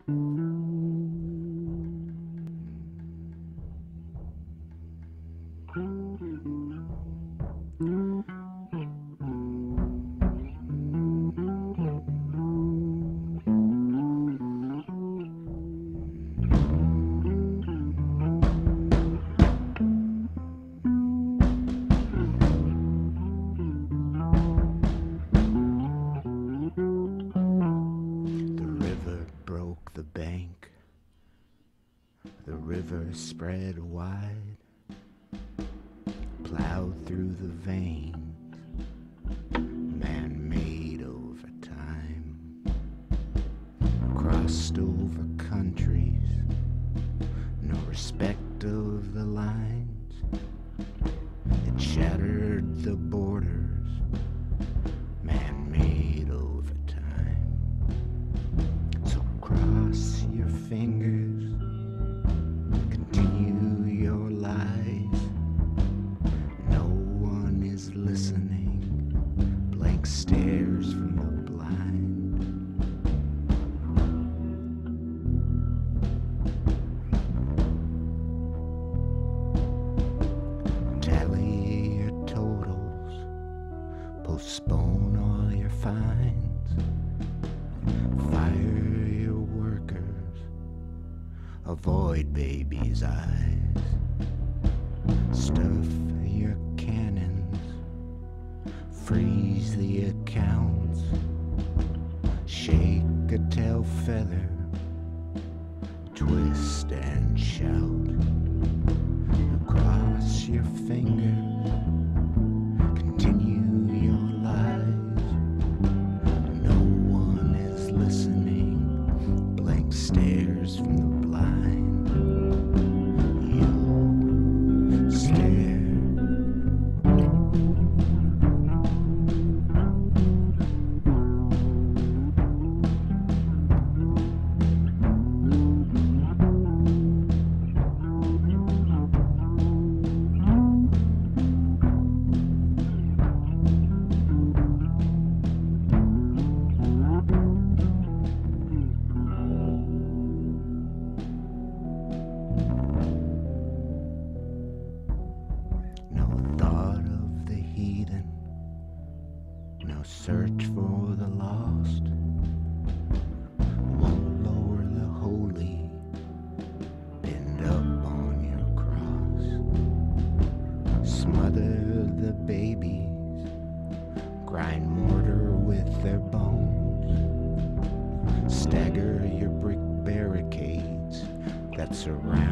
Broke the bank, the river spread wide, plowed through the veins, man-made over time, crossed over countries, no respect of the lines, it shattered the borders, man-made over time. So cross your fingers, continue your lies, no one is listening, blank stares from the blind. Tally your totals, postpone all your fines, fire your workers, avoid babies' eyes, stuff your cannons, freeze the accounts, shake a tail feather, twist and shout, across your fingers, continue your lies, no one is listening, blank stares from the blind, you stare. No thought of the heathen, no search for the lost, won't lower the holy, bend up on your cross, smother the babies, grind mortar with their bones, stagger your brick barricades that surround